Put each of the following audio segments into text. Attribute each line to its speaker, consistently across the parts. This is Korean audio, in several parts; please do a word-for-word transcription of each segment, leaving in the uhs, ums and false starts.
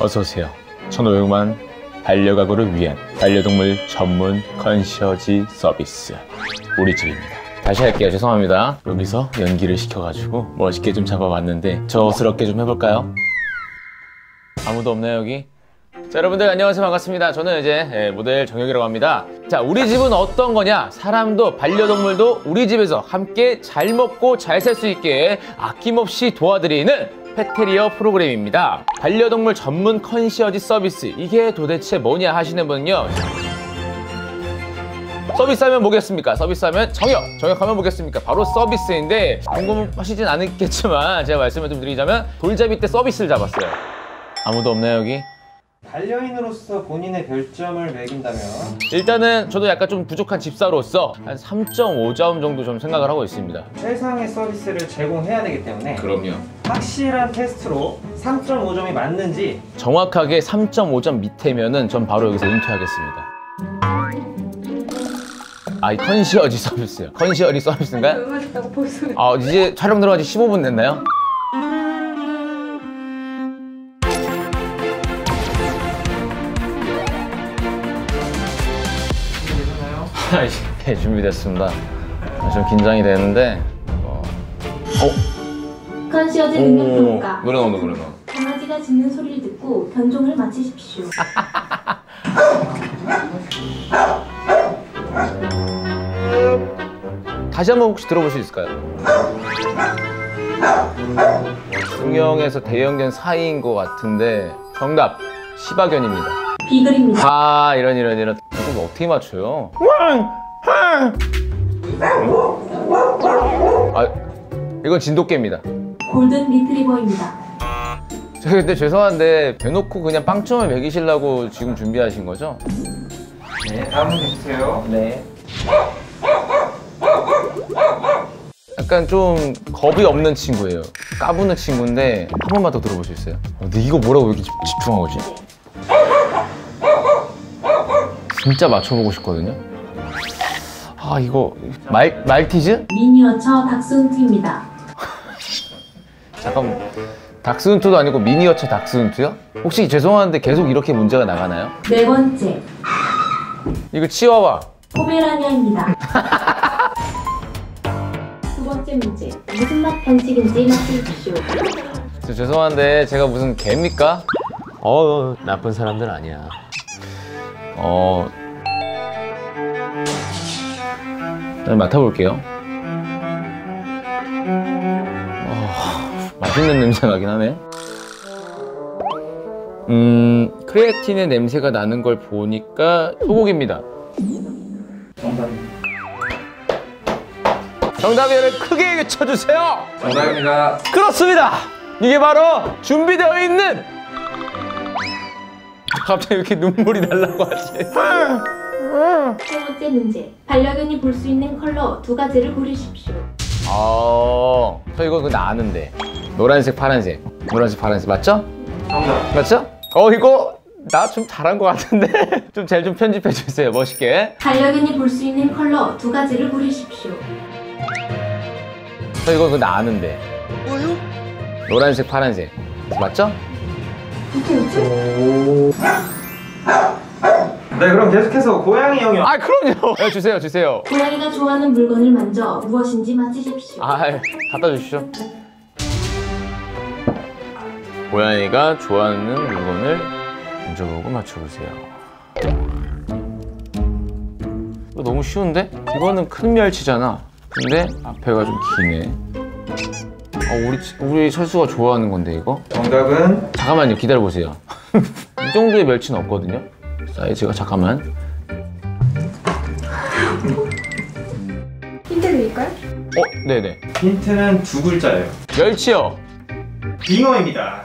Speaker 1: 어서오세요. 천오백만 반려가구를 위한 반려동물 전문 컨시어지 서비스 우리 집입니다. 다시 할게요. 죄송합니다. 여기서 연기를 시켜가지고 멋있게 좀 잡아봤는데 저스럽게 좀 해볼까요? 아무도 없나요 여기? 자, 여러분들 안녕하세요. 반갑습니다. 저는 이제 모델 정혁이라고 합니다. 자, 우리 집은 어떤 거냐? 사람도 반려동물도 우리 집에서 함께 잘 먹고 잘 살 수 있게 아낌없이 도와드리는 펫테리어 프로그램입니다. 반려동물 전문 컨시어지 서비스, 이게 도대체 뭐냐 하시는 분은요, 서비스하면 뭐겠습니까? 서비스하면 정혁! 정혁하면 뭐겠습니까? 바로 서비스인데 궁금하시진 않겠지만 제가 말씀을 좀 드리자면 돌잡이 때 서비스를 잡았어요. 아무도 없나요 여기?
Speaker 2: 반려인으로서 본인의 별점을 매긴다면?
Speaker 1: 일단은 저도 약간 좀 부족한 집사로서 한 삼 점 오 점 정도 좀 생각을 하고 있습니다.
Speaker 2: 최상의 서비스를 제공해야 되기 때문에
Speaker 1: 그럼요. 확실한
Speaker 2: 테스트로 삼 점 오 점이 맞는지
Speaker 1: 정확하게 삼 점 오 점 밑에면은 전 바로 여기서 은퇴하겠습니다. 아, 이 컨시어지 서비스요. 컨시어지 서비스인가요?
Speaker 3: 응하셨다고 벌써.
Speaker 1: 아, 이제 촬영 들어간 지 십오 분 됐나요? 네, 준비됐습니다. 좀 긴장이 되는데 어... 어?
Speaker 3: 컨시어지 능력 평가.
Speaker 1: 노래 나온다, 노래 나온다.
Speaker 3: 강아지가 짖는 소리를 듣고 변종을 마치십시오.
Speaker 1: 다시 한번 혹시 들어볼 수 있을까요? 중형에서 대형견 사이인 것 같은데 정답! 시바견입니다.
Speaker 3: 비글입니다.
Speaker 1: 아, 이런 이런 이런. 이거 어떻게 맞춰요? 아, 이건 진돗개입니다.
Speaker 3: 골든 리트리버입니다.
Speaker 1: 저 근데 죄송한데 대놓고 그냥 빵점을 매기시려고 지금 준비하신 거죠?
Speaker 2: 네, 다음 문제 주세요.
Speaker 1: 네. 약간 좀 겁이 없는 친구예요. 까부는 친구인데 한 번만 더 들어볼 수 있어요? 근데 이거 뭐라고 이렇게 집중한 거지? 진짜 맞춰보고 싶거든요? 아, 이거 말, 말티즈?
Speaker 3: 미니어처 닥스훈트입니다.
Speaker 1: 잠깐만, 닥스훈트도 아니고 미니어처 닥스훈트요? 혹시 죄송한데 계속 이렇게 문제가 나가나요?
Speaker 3: 네 번째,
Speaker 1: 이거 치와와.
Speaker 3: 포메라니아입니다. 두 번째 문제, 무슨 맛 간식인지 맞히십시오.
Speaker 1: 저 죄송한데 제가 무슨 개입니까? 어, 나쁜 사람들 아니야. 어... 일단 맡아볼게요. 어... 맛있는 냄새 나긴 하네. 음... 크레아틴의 냄새가 나는 걸 보니까 소고기입니다.
Speaker 2: 정답입니다.
Speaker 1: 정답을 크게 외쳐주세요!
Speaker 2: 정답입니다.
Speaker 1: 그렇습니다! 이게 바로 준비되어 있는! 갑자기 이렇게 눈물이 날라고 하지?
Speaker 3: 세 번째 문제, 반려견이 볼 수 있는 컬러 두 가지를 고르십시오.
Speaker 1: 아, 저 이거 그거 아는데. 노란색, 파란색. 노란색, 파란색. 맞죠?
Speaker 2: 정답.
Speaker 1: 맞죠? 어, 이거 나 좀 잘한 것 같은데? 좀 잘 좀 편집해 주세요, 멋있게.
Speaker 3: 반려견이 볼 수 있는 컬러 두 가지를 고르십시오.
Speaker 1: 저 이거 그거 아는데. 뭐요? 노란색, 파란색. 맞죠?
Speaker 2: 네, 그럼 계속해서 고양이 영역.
Speaker 1: 아, 그럼요. 네, 주세요, 주세요.
Speaker 3: 고양이가 좋아하는 물건을 만져 무엇인지 맞히십시오.
Speaker 1: 아, 갖다 주시죠. 고양이가 좋아하는 물건을 만져보고 맞춰보세요. 이거 너무 쉬운데? 이거는 큰 멸치잖아. 근데 앞에가 좀 기네. 어, 우리, 우리 철수가 좋아하는 건데, 이거?
Speaker 2: 정답은
Speaker 1: 잠깐만요, 기다려보세요. 이 정도의 멸치는 없거든요? 사이즈가, 잠깐만.
Speaker 3: 힌트 드릴까요?
Speaker 1: 어, 네네.
Speaker 2: 힌트는 두 글자예요.
Speaker 1: 멸치요!
Speaker 2: 빙어입니다.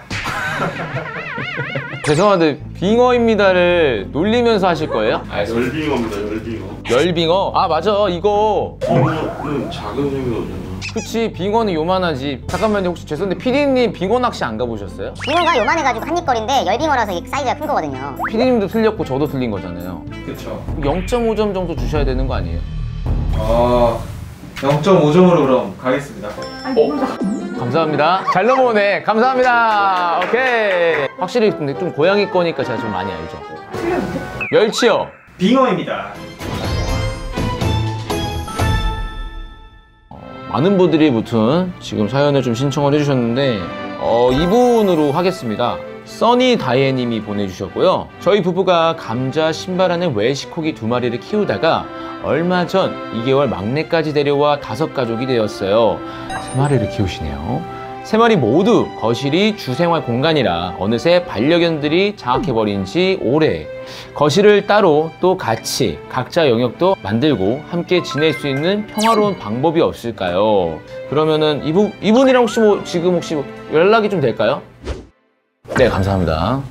Speaker 1: 죄송한데, 빙어입니다를 놀리면서 하실 거예요?
Speaker 4: 아, 열빙어입니다, 열빙어.
Speaker 1: 열빙어? 아, 맞아, 이거.
Speaker 4: 빙어는 작은 빙어잖아.
Speaker 1: 그치, 빙어는 요만하지. 잠깐만요, 혹시 죄송한데 피디님 빙어 낚시 안 가보셨어요?
Speaker 5: 빙어가 요만해가지고 한입거리인데 열빙어라서 이게 사이즈가 큰 거거든요.
Speaker 1: 피디님도 틀렸고 저도 틀린 거잖아요.
Speaker 2: 그쵸.
Speaker 1: 영 점 오 점 정도 주셔야 되는 거 아니에요?
Speaker 2: 어... 영 점 오 점으로 그럼 가겠습니다.
Speaker 3: 아니, 몰라.
Speaker 1: 감사합니다. 잘 넘어오네. 감사합니다. 오케이. 확실히 근데 좀 고양이 거니까 제가 좀 많이 알죠. 멸치요.
Speaker 2: 빙어입니다.
Speaker 1: 많은 분들이 무튼 지금 사연을 좀 신청을 해주셨는데 어, 이분으로 하겠습니다. 써니 다이애님이 보내주셨고요. 저희 부부가 감자 신바라는 외식고기 두 마리를 키우다가 얼마 전 이 개월 막내까지 데려와 다섯 가족이 되었어요. 세 마리를 키우시네요. 세 마리 모두 거실이 주생활 공간이라 어느새 반려견들이 장악해버린 지 오래. 거실을 따로 또 같이 각자 영역도 만들고 함께 지낼 수 있는 평화로운 방법이 없을까요? 그러면은 이분, 이분이랑 혹시 뭐 지금 혹시 뭐 연락이 좀 될까요? 네, 감사합니다.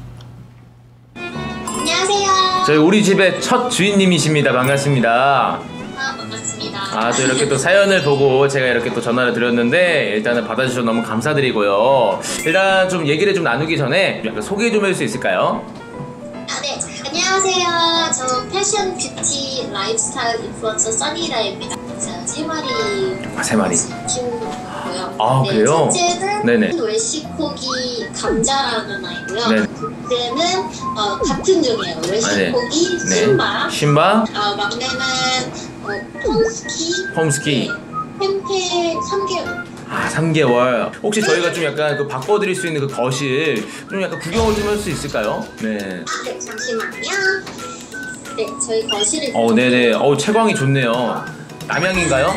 Speaker 6: 안녕하세요.
Speaker 1: 저희 우리 집의 첫 주인님이십니다. 반갑습니다.
Speaker 6: 아, 반갑습니다.
Speaker 1: 아, 또 이렇게 또 사연을 보고 제가 이렇게 또 전화를 드렸는데 일단은 받아주셔서 너무 감사드리고요. 일단 좀 얘기를 좀 나누기 전에 약간 소개 좀 해줄 수 있을까요?
Speaker 6: 아, 네. 안녕하세요. 저 패션 뷰티 라이프스타일 인플루언서 써니라입니다. 제가 세 마리
Speaker 1: 아, 세 마리.
Speaker 6: 키우고 있고요.
Speaker 1: 아,
Speaker 6: 네,
Speaker 1: 그래요?
Speaker 6: 첫째는
Speaker 1: 네네.
Speaker 6: 외식고기 감자라는 아이고요.
Speaker 1: 네.
Speaker 6: 둘째는 어, 같은 종이에요. 외식고기
Speaker 1: 네.
Speaker 6: 신바.
Speaker 1: 신바,
Speaker 6: 어, 막내는 어, 폼스키.
Speaker 1: 홈스키.
Speaker 6: 템페 삼 개월.
Speaker 1: 아, 삼 개월. 혹시 저희가 좀 약간 그 바꿔드릴 수 있는 그 거실 좀 약간 구경을 좀 할 수 있을까요? 네.
Speaker 6: 아, 네, 잠시만요. 네, 저희 거실을.
Speaker 1: 어, 네네. 어, 채광이 좋네요. 남향인가요?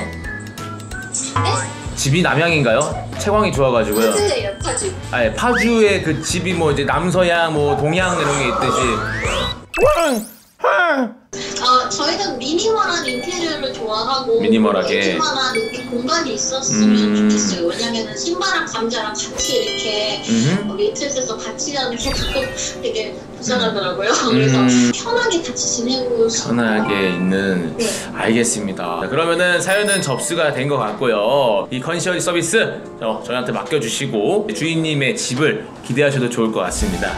Speaker 6: 네?
Speaker 1: 집이 남향인가요? 채광이 좋아가지고요.
Speaker 6: 파주예요, 파주.
Speaker 1: 아, 예, 파주의 그 집이 뭐 이제 남서양, 뭐 동양 이런 게 있듯이.
Speaker 6: 어, 저희는 미니멀한 인테리어를 좋아하고
Speaker 1: 미니멀하게.
Speaker 6: 조그만한 이렇게 공간이 있었으면
Speaker 1: 음.
Speaker 6: 좋겠어요. 왜냐면은 신바랑 감자랑 같이 이렇게
Speaker 1: 음흠.
Speaker 6: 어, 메이트리스에서 같이 하는 게 가끔 되게 불편하더라고요. 그래서
Speaker 1: 음.
Speaker 6: 편하게 같이 지내고 싶어요.
Speaker 1: 편하게 있는.
Speaker 6: 네.
Speaker 1: 알겠습니다. 자, 그러면은 사연은 접수가 된 것 같고요. 이 컨시어지 서비스 저, 저희한테 맡겨주시고 주인님의 집을 기대하셔도 좋을 것 같습니다.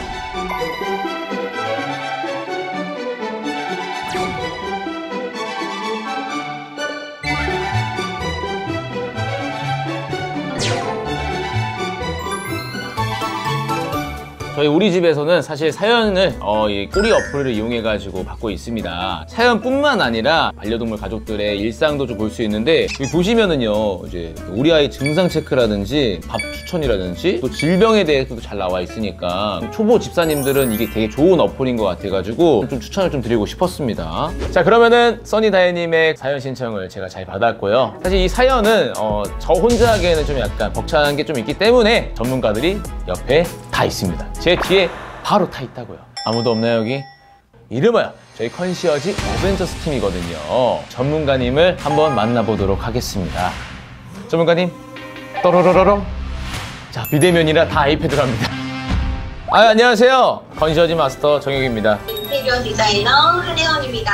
Speaker 1: 저희 우리 집에서는 사실 사연을 어, 이 꼬리 어플을 이용해 가지고 받고 있습니다. 사연뿐만 아니라 반려동물 가족들의 일상도 좀 볼 수 있는데 여기 보시면은요 이제 우리 아이 증상 체크라든지 밥 추천이라든지 또 질병에 대해서도 잘 나와 있으니까 초보 집사님들은 이게 되게 좋은 어플인 것 같아가지고 좀 추천을 좀 드리고 싶었습니다. 자, 그러면은 써니다이님의 사연 신청을 제가 잘 받았고요. 사실 이 사연은 어, 저 혼자 하기에는 좀 약간 벅찬 게 좀 있기 때문에 전문가들이 옆에 다 있습니다. 제 뒤에 바로 타 있다고요. 아무도 없나요 여기? 이름하여 저희 컨시어지 어벤져스 팀이거든요. 전문가님을 한번 만나보도록 하겠습니다. 전문가님, 또로로로로. 자, 비대면이라 다 아이패드로 합니다. 아, 안녕하세요. 컨시어지 마스터 정혁입니다.
Speaker 6: 인테리어 디자이너 한혜원입니다.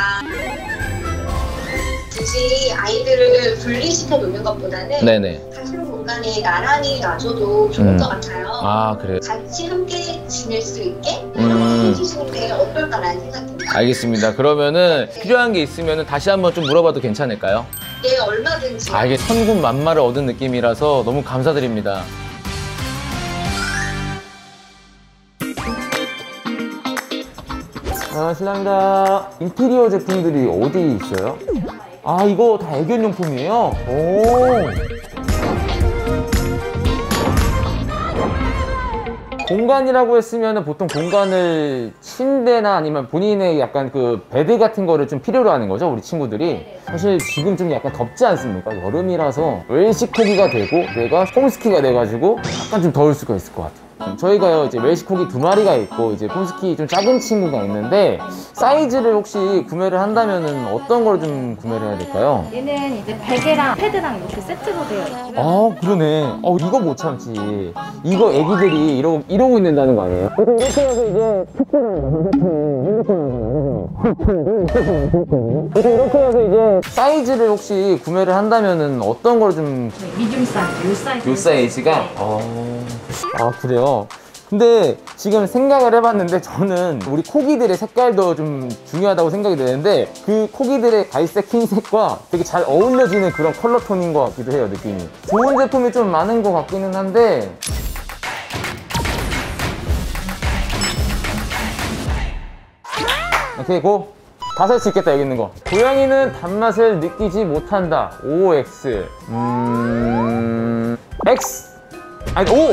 Speaker 6: 굳이 아이들을 분리시켜 놓는 것보다는
Speaker 1: 네네.
Speaker 6: 같은 공간에 나란히 놔줘도 좋을
Speaker 1: 음.
Speaker 6: 것 같아요.
Speaker 1: 아, 그래요?
Speaker 6: 같이 함께 지낼 수 있게
Speaker 1: 음.
Speaker 6: 해주시는 게 어떨까라는 생각입니다.
Speaker 1: 알겠습니다. 그러면은 필요한 게 있으면 다시 한번 좀 물어봐도 괜찮을까요?
Speaker 6: 네, 얼마든지.
Speaker 1: 아, 이게 천군만마를 얻은 느낌이라서 너무 감사드립니다. 아, 실례합니다. 인테리어 제품들이 어디 있어요? 아, 이거 다 애견용품이에요? 오. 공간이라고 했으면 보통 공간을 침대나 아니면 본인의 약간 그 베드 같은 거를 좀 필요로 하는 거죠, 우리 친구들이. 사실 지금 좀 약간 덥지 않습니까? 여름이라서 웰시코기가 되고 내가 홈스키가 돼가지고 약간 좀 더울 수가 있을 것 같아요. 저희가요 이제 웰시코기 두 마리가 있고 이제 홈스키 좀 작은 친구가 있는데 사이즈를 혹시 구매를 한다면은 어떤 걸 좀 구매를 해야 될까요?
Speaker 7: 얘는 이제 베개랑 패드랑 이렇게 세트로 되어 있고요.
Speaker 1: 아, 그러네. 어, 이거 못 참지. 이거 애기들이 이러고, 이러고 있는다는 거 아니에요? 이렇게 해서 이제 이렇게 해서 이제 사이즈를 혹시 구매를 한다면은 어떤 걸 좀
Speaker 7: 미디움 사이즈, 요 사이즈.
Speaker 1: 요 사이즈가? 어... 아, 그래요? 근데 지금 생각을 해봤는데 저는 우리 코기들의 색깔도 좀 중요하다고 생각이 되는데 그 코기들의 갈색, 흰색과 되게 잘 어울려지는 그런 컬러 톤인 것 같기도 해요, 느낌이. 좋은 제품이 좀 많은 것 같기는 한데 오케이, 고! 다 살 수 있겠다, 여기 있는 거. 고양이는 단맛을 느끼지 못한다. 오, X. 음... X! 아니, O!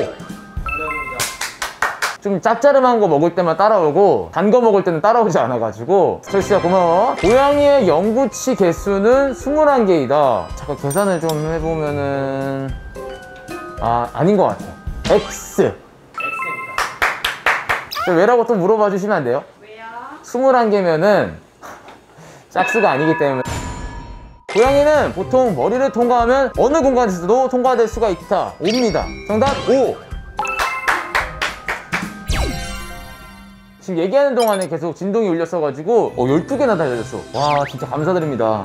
Speaker 1: 좀 짭짜름한 거 먹을 때만 따라오고 단 거 먹을 때는 따라오지 않아가지고. 철수야, 고마워. 고양이의 영구치 개수는 스물한 개이다. 잠깐 계산을 좀 해보면은... 아, 아닌 것 같아. X! X입니다. 왜라고 또 물어봐 주시면 안 돼요? 스물한 개면은 짝수가 아니기 때문에. 고양이는 보통 머리를 통과하면 어느 공간에서도 통과될 수가 있다. 오입니다. 정답 오! 지금 얘기하는 동안에 계속 진동이 울렸어가지고 어, 열두 개나 달려졌어. 와, 진짜 감사드립니다.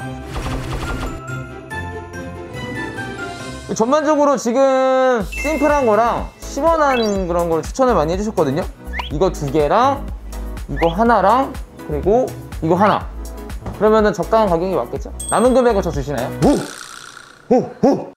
Speaker 1: 전반적으로 지금 심플한 거랑 시원한 그런 걸 추천을 많이 해주셨거든요. 이거 두 개랑 이거 하나랑 그리고 이거 하나. 그러면은 적당한 가격이 맞겠죠? 남은 금액을 저 주시나요? 오! 오! 오!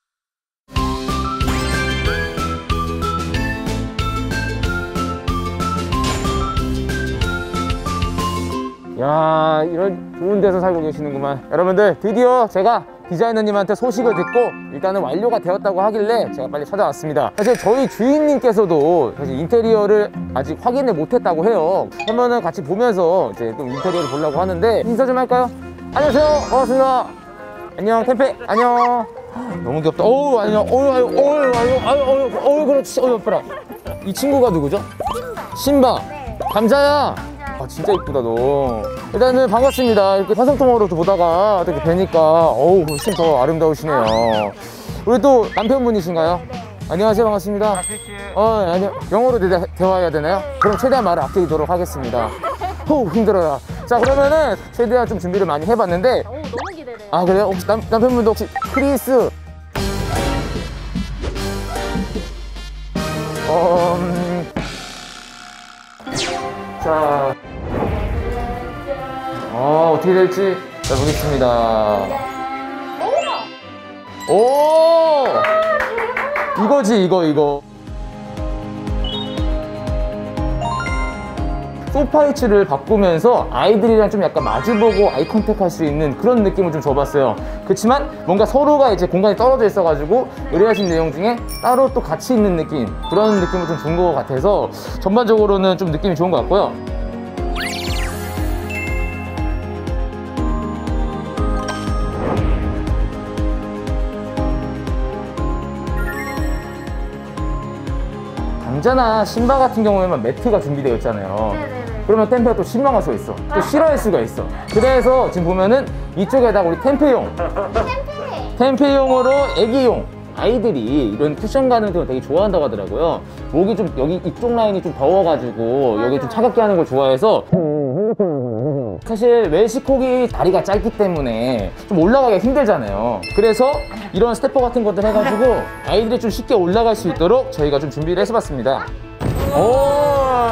Speaker 1: 야, 이런 좋은 데서 살고 계시는구만. 여러분들, 드디어 제가 디자이너님한테 소식을 듣고 일단은 완료가 되었다고 하길래 제가 빨리 찾아왔습니다. 사실 저희 주인님께서도 사실 인테리어를 아직 확인을 못했다고 해요. 그러면은 같이 보면서 이제 또 인테리어를 보려고 하는데 인사 좀 할까요? 안녕하세요, 반갑습니다. 안녕, 템페, 안녕. 너무 귀엽다. 어우, 안녕. 어우, 아유, 어우, 아유, 아유, 어우, 어우, 그렇지. 어우, 예뻐라. 이 친구가 누구죠? 신바. 네. 감자야. 아, 진짜 이쁘다, 너. 일단은 반갑습니다. 이렇게 화성통화로 보다가 이렇게 뵈니까 어우, 훨씬 더 아름다우시네요. 우리 또 남편분이신가요? 네. 안녕하세요, 반갑습니다. 어, 아니요. 영어로 대, 대화해야 되나요? 그럼 최대한 말을 아끼도록 하겠습니다. 호, 힘들어요. 자, 그러면은 최대한 좀 준비를 많이 해봤는데.
Speaker 7: 오, 너무 기대돼요.
Speaker 1: 아, 그래요? 혹시 남, 남편분도 혹시 크리스? 어... 음... 자, 어, 어떻게 될지 자, 보겠습니다. 오! 이거지, 이거, 이거. 소파 위치를 바꾸면서 아이들이랑 좀 약간 마주보고 아이 컨택 할 수 있는 그런 느낌을 좀 줘봤어요. 그렇지만 뭔가 서로가 이제 공간이 떨어져 있어가지고 의뢰하신 내용 중에 따로 또 같이 있는 느낌, 그런 느낌을 좀 준 것 같아서 전반적으로는 좀 느낌이 좋은 것 같고요. 감자나 신바 같은 경우에만 매트가 준비되어 있잖아요.
Speaker 7: 네네네.
Speaker 1: 그러면 템페가 또 실망할 수가 있어. 또 싫어할 수가 있어. 그래서 지금 보면은 이쪽에다가 우리 템페용. 템페! 템페용으로 애기용. 아이들이 이런 쿠션 가는 걸 되게 좋아한다고 하더라고요. 목이 좀 여기 이쪽 라인이 좀 더워가지고 여기 좀 차갑게 하는 걸 좋아해서. 사실 웰시코기 다리가 짧기 때문에 좀 올라가기가 힘들잖아요. 그래서 이런 스태퍼 같은 것들 해가지고 아이들이 좀 쉽게 올라갈 수 있도록 저희가 좀 준비를 해봤습니다. 오!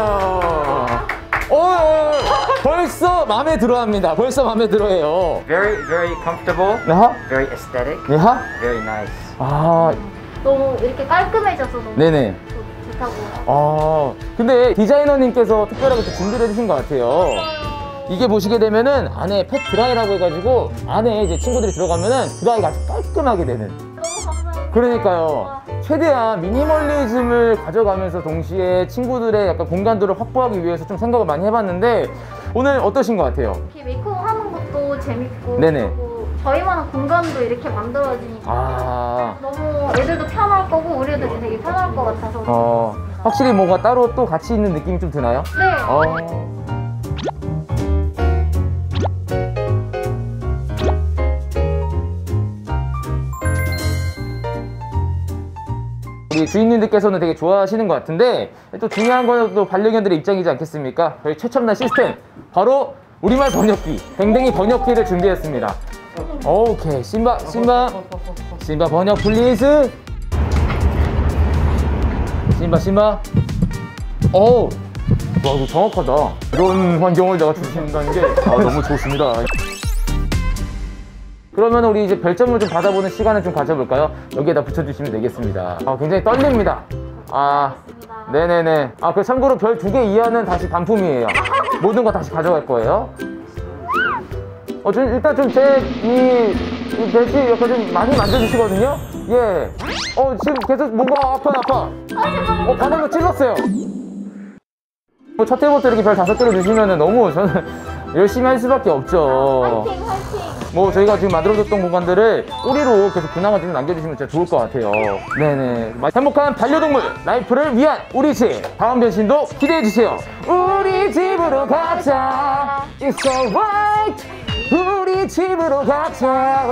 Speaker 1: 오! 벌써 마음에 들어합니다. 벌써 마음에 들어해요.
Speaker 2: Very, very comfortable.
Speaker 1: 네하?
Speaker 2: Very aesthetic.
Speaker 1: 네하?
Speaker 2: Very nice.
Speaker 1: 아,
Speaker 7: 너무 이렇게 깔끔해져서 너무
Speaker 1: 네네.
Speaker 7: 좋, 좋다고.
Speaker 1: 아, 근데 디자이너님께서 특별하게 또 준비를 해주신 것 같아요. 이게 보시게 되면은 안에 펫 드라이라고 해가지고 안에 이제 친구들이 들어가면은 드라이가 아주 깔끔하게 되는.
Speaker 7: 너무 감사합니다.
Speaker 1: 그러니까요. 최대한 미니멀리즘을 가져가면서 동시에 친구들의 약간 공간들을 확보하기 위해서 좀 생각을 많이 해봤는데 오늘 어떠신 것 같아요?
Speaker 7: 이렇게 메이크업 하는 것도 재밌고
Speaker 1: 네네.
Speaker 7: 그리고 저희만한 공간도 이렇게 만들어지니까
Speaker 1: 아,
Speaker 7: 너무 애들도 편할 거고 우리도 되게 편할 것 같아서
Speaker 1: 어, 확실히 뭔가 따로 또 같이 있는 느낌이 좀 드나요?
Speaker 7: 네.
Speaker 1: 어. 우리 주인님들께서는 되게 좋아하시는 것 같은데 또 중요한 건 또 반려견들의 입장이지 않겠습니까? 저희 최첨단 시스템 바로 우리말 번역기 댕댕이 번역기를 준비했습니다. 오케이, 심바 심바 심바 번역 플리즈. 심바 심바 어, 와, 이거 정확하다. 이런 환경을 내가 주신다는 게 아, 너무 좋습니다. 그러면 우리 이제 별점을 좀 받아보는 시간을 좀 가져볼까요? 여기에다 붙여주시면 되겠습니다. 아, 굉장히 떨립니다. 아, 네네네. 아, 그 참고로 별 두 개 이하는 다시 반품이에요. 모든 거 다시 가져갈 거예요. 어, 좀 일단 좀 제 이 이 배지 약간 좀 많이 만져주시거든요. 예. 어, 지금 계속 뭔가 아파 아파. 어, 바닥을 찔렀어요. 뭐 첫 해부터 이렇게 별 다섯 개를 주시면은 너무 저는 열심히 할 수밖에 없죠.
Speaker 7: 화이팅 화이팅.
Speaker 1: 뭐 저희가 지금 만들어줬던 공간들을 꼬리로 계속 근황을 좀 남겨주시면 진짜 좋을 것 같아요. 네네. 행복한 반려동물 라이프를 위한 우리 집 다음 변신도 기대해주세요. 우리 집으로 가자. It's alright. 우리 집으로 가자.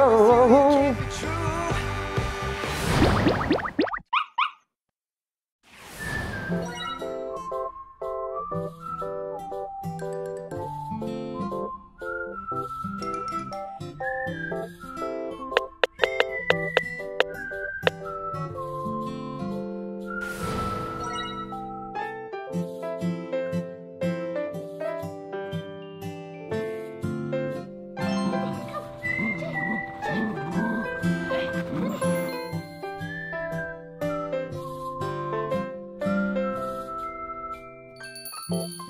Speaker 6: 음.